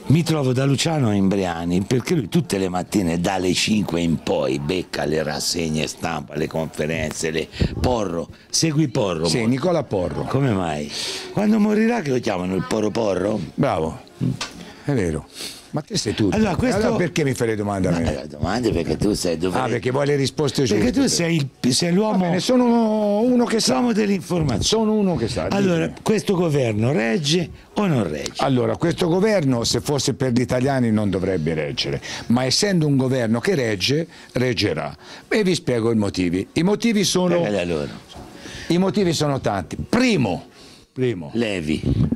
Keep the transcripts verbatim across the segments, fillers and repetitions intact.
mi trovo da Luciano Imbriani, perché lui tutte le mattine dalle cinque in poi becca le rassegne stampa, le conferenze, le Porro. Segui Porro? Sì, molto. Nicola Porro. Come mai? Quando morirà che lo chiamano il Porro Porro? Bravo, è vero. Ma te sei tutto. Allora, questo... allora perché mi fai le domande a me? Ma, domande perché tu sei dove... Ah, perché vuoi le risposte giuste. Perché tu sei, il, sei l'uomo... sono uno che sa. L'uomo dell'informazione. Sono uno che sa. Allora, dimmi. questo governo regge o non regge? Allora, questo governo, se fosse per gli italiani, non dovrebbe reggere, ma essendo un governo che regge, reggerà. E vi spiego i motivi. I motivi sono... Loro. I motivi sono tanti. Primo, primo. Levi.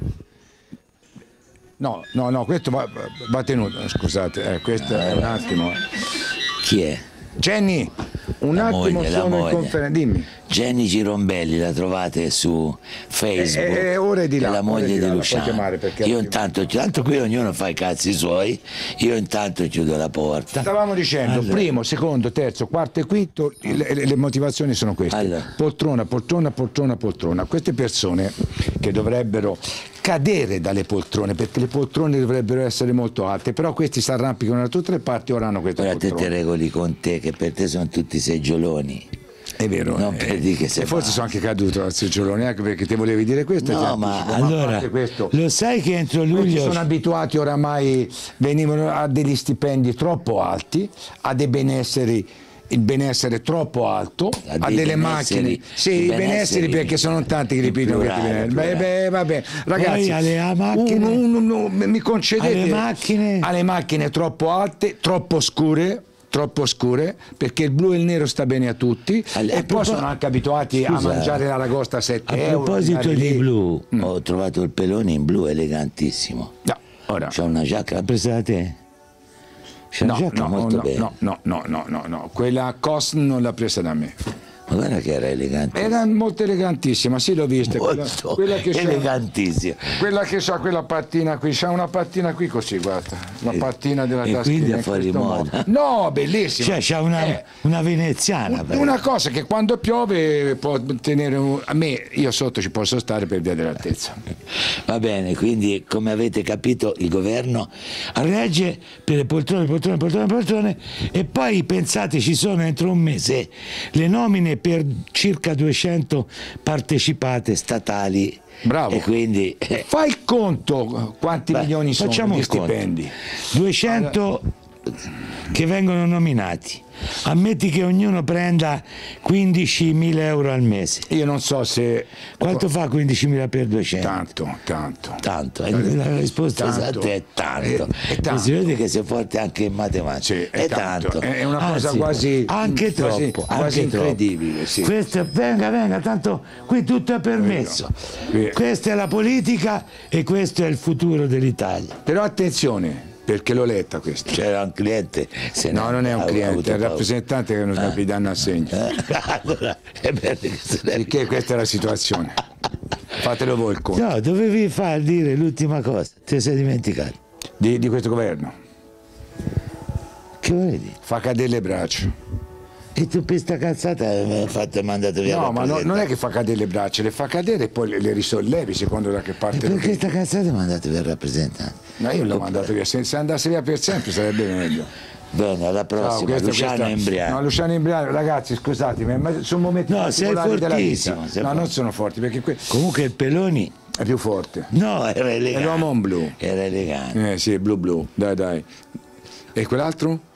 No, no, no, questo va, va tenuto, scusate, eh, questo è un attimo. Chi è? Jenny, un La attimo moglie, la sono in moglie. conferenza, dimmi. Jenny Girombelli, la trovate su Facebook, Eh, eh, ora è di là, è la ora moglie è di di là, la puoi Luciano. chiamare perché Io altrimenti- intanto, tanto qui ognuno fa i cazzi suoi, io intanto chiudo la porta. Stavamo dicendo, Allora. primo, secondo, terzo, quarto e quinto, le, le- le motivazioni sono queste. Allora. Poltrona, poltrona, poltrona, poltrona. Queste persone che dovrebbero cadere dalle poltrone, perché le poltrone dovrebbero essere molto alte, però questi si arrampicano da tutte le parti e ora hanno queste Ora te poltrone. te regoli con te, che per te sono tutti seggioloni. È vero, Non eh, per dire che sei e forse male. sono anche caduto al seggiolone, anche perché te volevi dire questo. e ti No, ma anticipo, a allora, parte questo, lo sai che entro questi luglio... sono abituati oramai, venivano a degli stipendi troppo alti, a dei benesseri, il benessere troppo alto, A a dei delle benesseri, macchine, i sì, i benesseri benesseri perché sono tanti che in ripetono questi plurale, benesseri. Beh, plurale. beh, vabbè, ragazzi, Poi alle a macchine, uno- uno- uno- mi concedete alle macchine, alle macchine troppo alte, troppo scure, troppo scure, perché il blu e il nero sta bene a tutti, Alle- e a poi propos- sono anche abituati Scusa, a mangiare l'aragosta a sette a euro. proposito andare di lì. blu, Mm. ho trovato il pelone in blu elegantissimo. No, ora. C'è una giacca, l'ha presa da te? C'è una No, giacca no, molto no, bella. no, no, no, no, no, no, quella Cos non l'ha presa da me. Ma guarda che era elegante. Era molto elegantissima, sì, l'ho vista. Quella, Molto quella che c'ha, elegantissima. quella che ha quella pattina qui, c'ha una pattina qui così, guarda, la E- pattina della e taschina. quindi è in fuori questo moda. modo. No, bellissima. Cioè c'ha una, Eh, una veneziana. un- però. una cosa che quando piove può tenere un- a me, io sotto ci posso stare per via dell'altezza. Va bene, quindi come avete capito il governo regge per le poltrone, poltrone, poltrone, poltrone, e poi pensate ci sono entro un mese le nomine per circa duecento partecipate statali. Bravo. E quindi eh, Fai il conto quanti beh, milioni sono facciamo di il conto. stipendi. duecento che vengono nominati. Ammetti che ognuno prenda quindicimila euro al mese. Io non so se... Quanto fa quindicimila per duecento? Tanto, tanto. Tanto, eh, la risposta Tanto. esatta è tanto. È- è tanto. Si vede che sei forte anche in matematica. Sì, è, è tanto. tanto. È una cosa Anzi, quasi- anche quasi- troppo, quasi anche troppo. incredibile, sì. Questo, venga, venga, tanto qui tutto è permesso. Qui- Questa è la politica e questo è il futuro dell'Italia. Però attenzione, perché l'ho letta questa. C'era un cliente, se No, non è un ha cliente, avuto è il paura. rappresentante che non Ah. vi danno assegno. Eh, allora, è bene che se ne Perché questa è la situazione. Fatelo voi il conto. No, dovevi far dire l'ultima cosa, ti sei dimenticato. Di, di questo governo. Che volevi dire? Fa cadere le braccia. E tu per sta cazzata mi hai fatto mandato via. No, la ma no- non è presentazione. che fa cadere le braccia, le fa cadere e poi le, le risollevi secondo da che E parte. perché sta cazzata mi ha mandato via il rappresentante? No, io l'ho mandato via. Se, se andasse via per sempre sarebbe meglio. Bene, alla Ciao, prossima, questo- Luciano questa- Imbriano. No, Luciano Imbriano, ragazzi, scusatemi, ma sono momenti No, sei particolari della fortissimo, vita. sei No, forte. non sono forti perché qui Comunque il Peloni, è più forte. no, era elegante. È l'uomo in blu. Era elegante. Eh sì, blu blu, dai dai. E quell'altro?